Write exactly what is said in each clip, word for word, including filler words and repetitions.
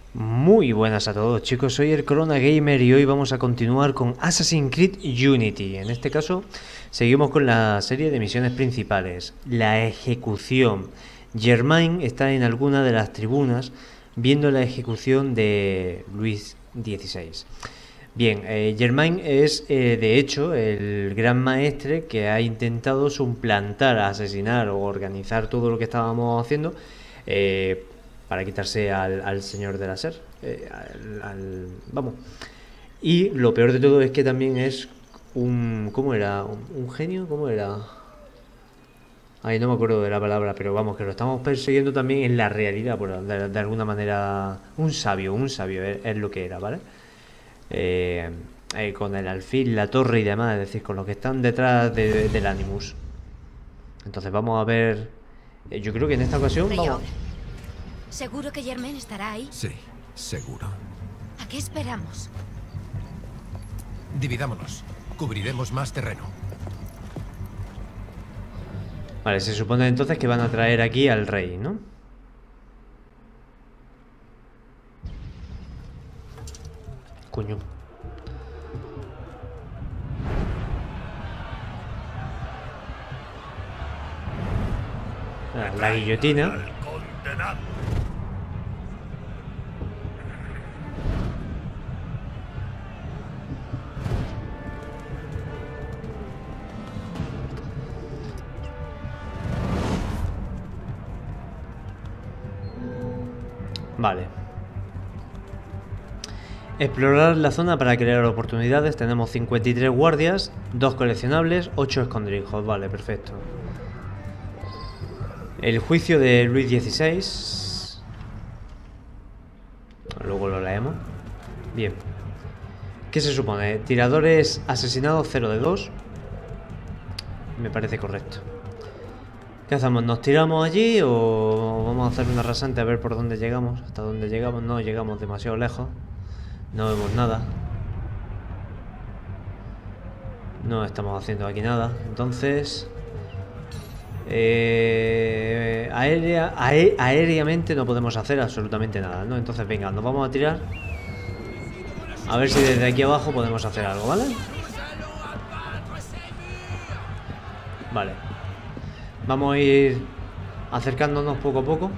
Muy buenas a todos, chicos, soy el Corona Gamer y hoy vamos a continuar con Assassin's Creed Unity. En este caso seguimos con la serie de misiones principales, la ejecución. Germain está en alguna de las tribunas viendo la ejecución de Luis dieciséis. Bien, eh, Germain es eh, de hecho el gran maestre que ha intentado suplantar, asesinar o organizar todo lo que estábamos haciendo eh, para quitarse al, al señor de la S E R. Eh, al, al, vamos. Y lo peor de todo es que también es un... ¿Cómo era? ¿Un, un genio? ¿Cómo era? Ay, no me acuerdo de la palabra, pero vamos, que lo estamos persiguiendo también en la realidad, por, de, de alguna manera. Un sabio, un sabio es, es lo que era, ¿vale? Eh, eh, con el alfil, la torre y demás, es decir, con los que están detrás de, de, del Animus. Entonces vamos a ver. eh, Yo creo que en esta ocasión vamos... ¿Seguro que Germain estará ahí? Sí, seguro. ¿A qué esperamos? Dividámonos. Cubriremos más terreno. Vale, se supone entonces que van a traer aquí al rey, ¿no? Coño. Ah, la guillotina. Vale. Explorar la zona para crear oportunidades. Tenemos cincuenta y tres guardias, dos coleccionables, ocho escondrijos. Vale, perfecto. El juicio de Luis dieciséis. Luego lo leemos. Bien. ¿Qué se supone? Tiradores asesinados cero de dos. Me parece correcto. ¿Qué hacemos? ¿Nos tiramos allí o vamos a hacer una rasante a ver por dónde llegamos? ¿Hasta dónde llegamos? No llegamos demasiado lejos. No vemos nada. No estamos haciendo aquí nada. Entonces... Eh, aérea, aé, aéreamente no podemos hacer absolutamente nada, ¿no? Entonces venga, nos vamos a tirar. A ver si desde aquí abajo podemos hacer algo, ¿vale? Vale. Vamos a ir acercándonos poco a poco.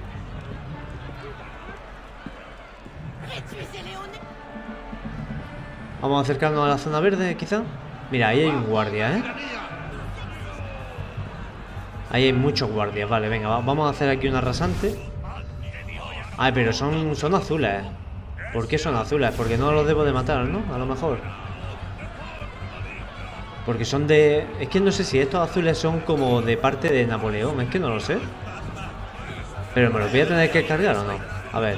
Vamos a acercarnos a la zona verde, quizá. Mira, ahí hay un guardia, ¿eh? Ahí hay muchos guardias. Vale, venga, vamos a hacer aquí una rasante. Ay, pero son, son azules. ¿Por qué son azules? Porque no los debo de matar, ¿no? A lo mejor. Porque son de... Es que no sé si estos azules son como de parte de Napoleón. Es que no lo sé. Pero me los voy a tener que cargar o no. A ver.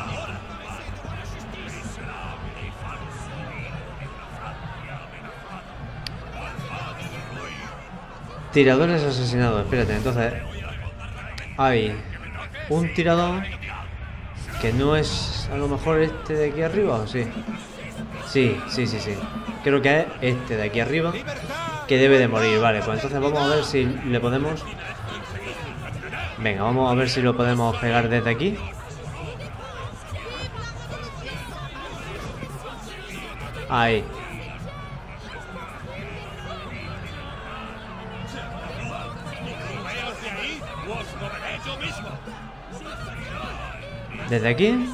Tiradores asesinados. Espérate, entonces... Hay un tirador que no es a lo mejor este de aquí arriba, ¿o sí? Sí, sí, sí, sí. Creo que es este de aquí arriba que debe de morir. Vale, pues entonces vamos a ver si le podemos... Venga, vamos a ver si lo podemos pegar desde aquí. Ahí. Desde aquí.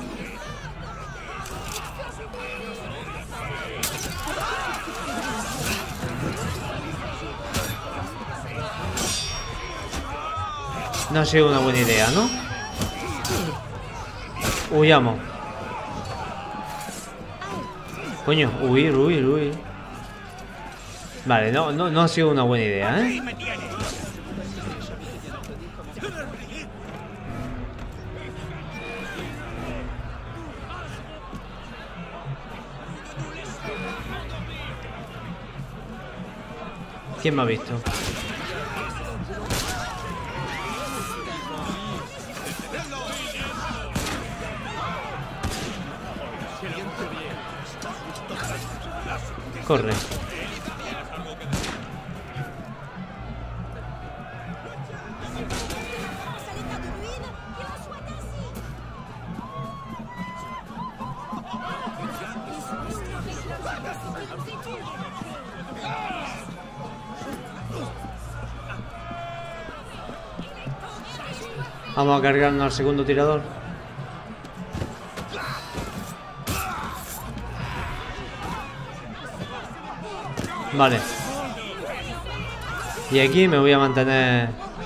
No ha sido una buena idea, ¿no? Huyamos. Coño, huir, huir, huir. Vale, no, no, no ha sido una buena idea, ¿eh? ¿Quién me ha visto? Corre. Vamos a cargarnos al segundo tirador. Vale. Y aquí me voy a mantener...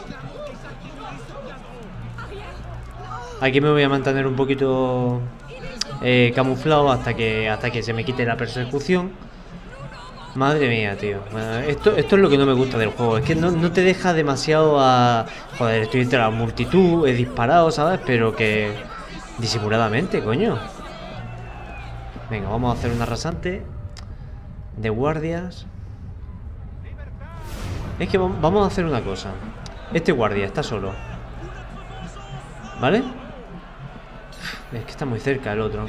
Aquí me voy a mantener un poquito eh, camuflado hasta que hasta que se me quite la persecución. Madre mía, tío. Bueno, esto, esto es lo que no me gusta del juego. Es que no, no te deja demasiado a... Joder, estoy entre la multitud, he disparado, ¿sabes? Pero que... Disimuladamente, coño. Venga, vamos a hacer una rasante de guardias. Es que vamos a hacer una cosa. Este guardia está solo, ¿vale? Es que está muy cerca el otro.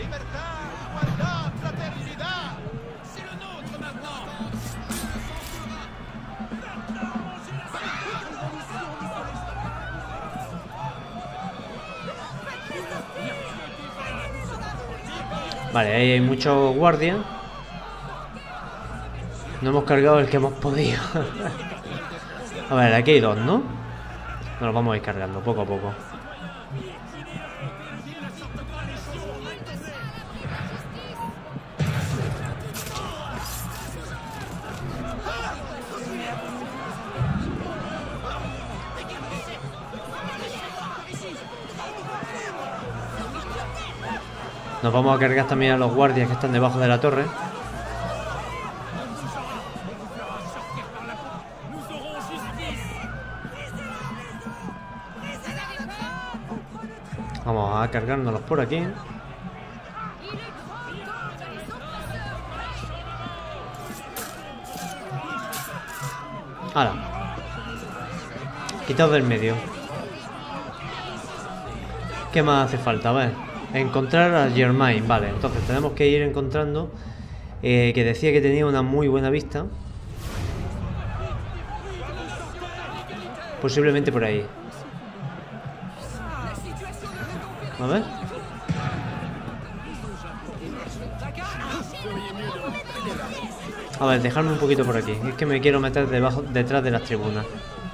Vale, ahí hay muchos guardias. No hemos cargado el que hemos podido. A ver, aquí hay dos, ¿no? Nos los vamos a ir cargando poco a poco. Nos vamos a cargar también a los guardias que están debajo de la torre. Vamos a cargárnoslos por aquí. ¡Hala! Quitado del medio. ¿Qué más hace falta? A ver, encontrar a Germain. Vale, entonces tenemos que ir encontrando eh, que decía que tenía una muy buena vista. Posiblemente por ahí. A ver. A ver, dejarme un poquito por aquí. Es que me quiero meter debajo, detrás de las tribunas.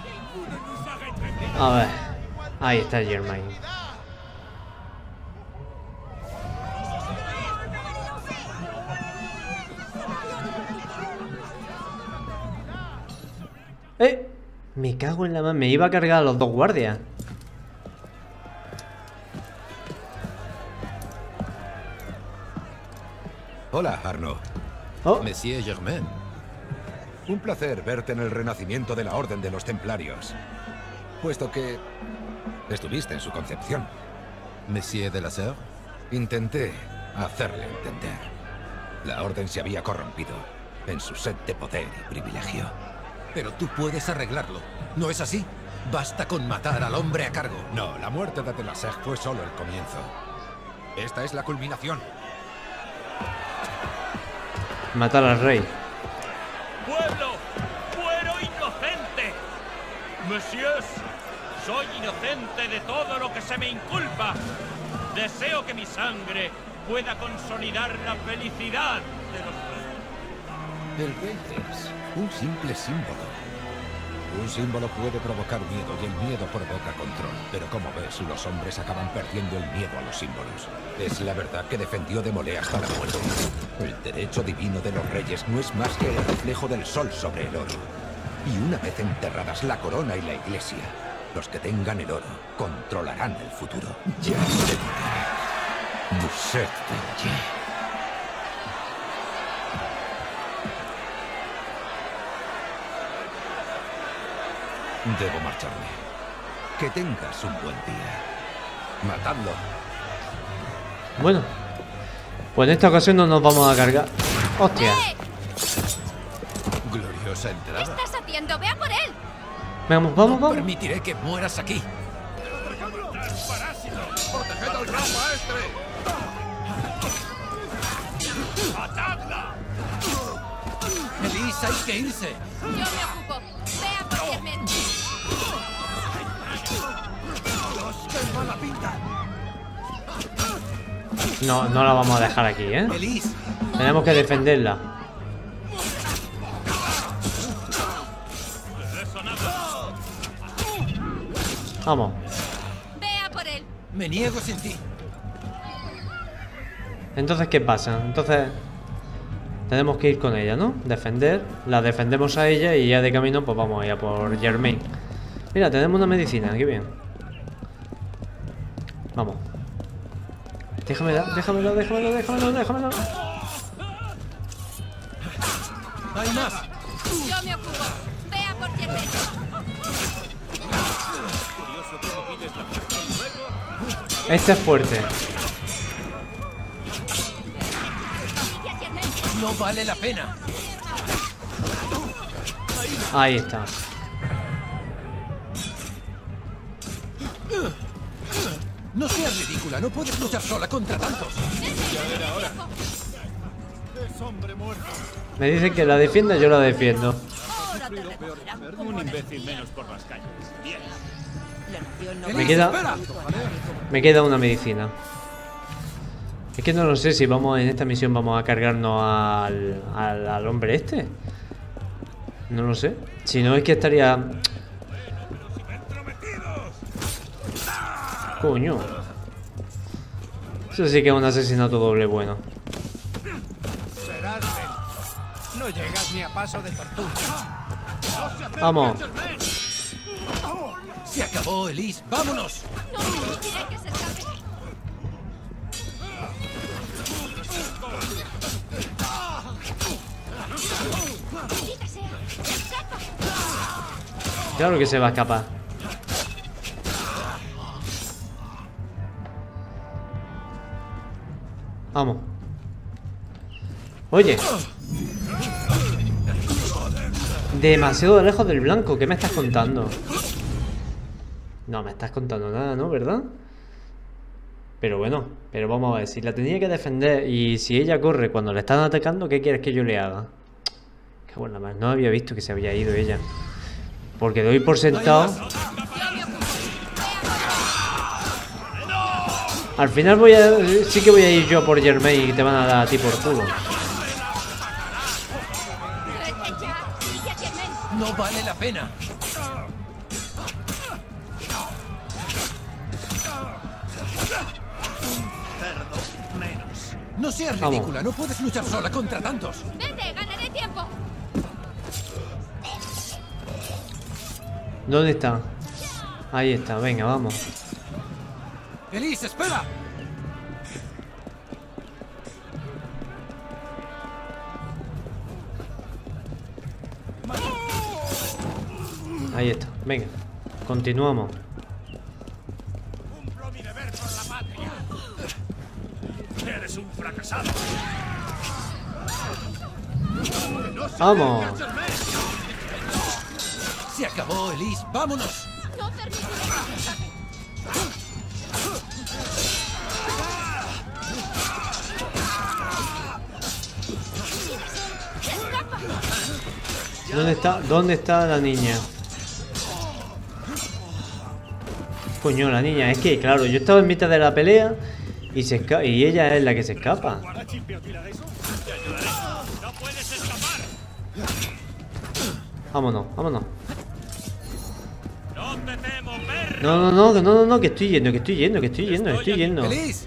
A ver. Ahí está Germain. ¡Eh! Me cago en la mano. Me iba a cargar a los dos guardias. Hola, Arnaud. Oh. Monsieur Germain. Un placer verte en el renacimiento de la Orden de los Templarios. Puesto que estuviste en su concepción. Monsieur de la Serre. Intenté hacerle entender. La Orden se había corrompido en su sed de poder y privilegio. Pero tú puedes arreglarlo, ¿no es así? Basta con matar al hombre a cargo. No, la muerte de de la Serre fue solo el comienzo. Esta es la culminación. Matar al rey. ¡Pueblo! ¡Fuero inocente! Messieurs, soy inocente de todo lo que se me inculpa. Deseo que mi sangre pueda consolidar la felicidad de los reyes. El rey es un simple símbolo. Un símbolo puede provocar miedo y el miedo provoca control. Pero como ves, los hombres acaban perdiendo el miedo a los símbolos. Es la verdad que defendió de Molé hasta la muerte. El derecho divino de los reyes no es más que el reflejo del sol sobre el oro. Y una vez enterradas la corona y la iglesia, los que tengan el oro controlarán el futuro. Ya se dirá. Musset Benje. Debo marcharme. Que tengas un buen día. Matadlo. Bueno, pues en esta ocasión no nos vamos a cargar. ¡Hostia! ¡Eh! Gloriosa ¿Qué entrada. estás haciendo? ¡Ve a por él! Vamos, vamos, No vamos. permitiré que mueras aquí. ¡Proteged al gran maestre! ¡Matadla! Elise, hay que irse. Yo me ocupo. Ve a por Germain. No, no la vamos a dejar aquí, ¿eh? Elise. Tenemos que defenderla. Vamos. Ve a Me niego sin ti. Entonces, ¿qué pasa? Entonces tenemos que ir con ella, ¿no? Defender. La defendemos a ella y ya de camino pues vamos a ir a por Germain. Mira, tenemos una medicina, qué bien. Vamos. Déjamela, déjamela, déjamela, déjamela, déjamela. Hay más. Yo me ocupo. Ve a por Germain. Este es fuerte. No vale la pena. Ahí está. No seas ridícula, no puedes luchar sola contra tantos. Me dicen que la defienda, yo la defiendo. Ahora te recogerán. Un imbécil menos por las calles. Bien. Me queda, me queda una medicina. Es que no lo sé si vamos en esta misión vamos a cargarnos al, al, al hombre este. No lo sé. Si no es que estaría... Coño. Eso sí que es un asesinato doble bueno. No llegas ni a paso de tortuga. Vamos. Se acabó, Elise. ¡Vámonos! No permitiré que se escape. Maldita sea. ¡Escapa! Claro que se va a escapar. Vamos. Oye. Demasiado lejos del blanco. ¿Qué me estás contando? No me estás contando nada, ¿no? ¿Verdad? Pero bueno, pero vamos a ver. Si la tenía que defender y si ella corre cuando le están atacando, ¿qué quieres que yo le haga? Qué buena más. No había visto que se había ido ella. Porque doy por sentado. Al final voy a... Sí que voy a ir yo por Germain y te van a dar a ti por culo. No vale la pena. No seas Vamos. ridícula, no puedes luchar sola contra tantos. Vete, ganaré tiempo. ¿Dónde está? Ahí está, venga, vamos. Elise, espera. Ahí está, venga. Continuamos. Cumplo mi deber por la patria. Eres un fracasado. Vamos. Se acabó, Elise. Vámonos. No permitiré que se escape. ¡Escapa! ¿Dónde está? ¿Dónde está la niña? Coño, la niña. Es que, claro, yo estaba en mitad de la pelea y se esca- y ella es la que se escapa. No puedes escapar. Vámonos, vámonos. No te temo, perro. No, no, no, que no, no, no, que estoy yendo, que estoy yendo, que estoy yendo, que estoy yendo. Elise.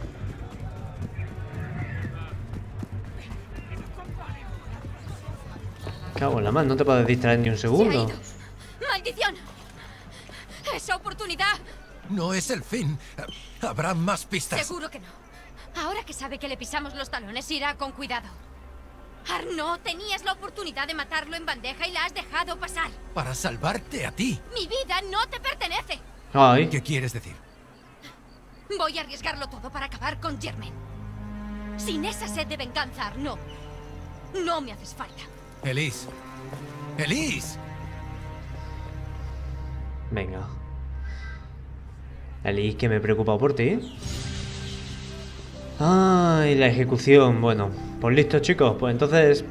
Cago en la mano, no te puedes distraer ni un Se ha segundo. ido. ¡Maldición! ¡Esa oportunidad! No es el fin. Habrá más pistas. Seguro que no. Ahora que sabe que le pisamos los talones, irá con cuidado. Arnaud, tenías la oportunidad de matarlo en bandeja y la has dejado pasar. Para salvarte a ti. Mi vida no te pertenece. Ay, ¿Qué quieres decir? Voy a arriesgarlo todo para acabar con Germain. Sin esa sed de venganza, Arnaud, no me haces falta. Elise. Elise. venga. Elise, que me he preocupado por ti. Ay, la ejecución. Bueno, pues listo, chicos. Pues entonces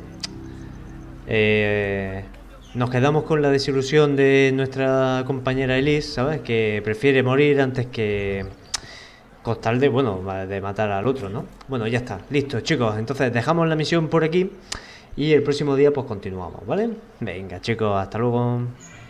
eh, nos quedamos con la desilusión de nuestra compañera Elise, ¿sabes? Que prefiere morir antes que costar de, bueno, de matar al otro, ¿no? Bueno, ya está. Listo, chicos. Entonces dejamos la misión por aquí y el próximo día pues continuamos, ¿vale? Venga, chicos, hasta luego.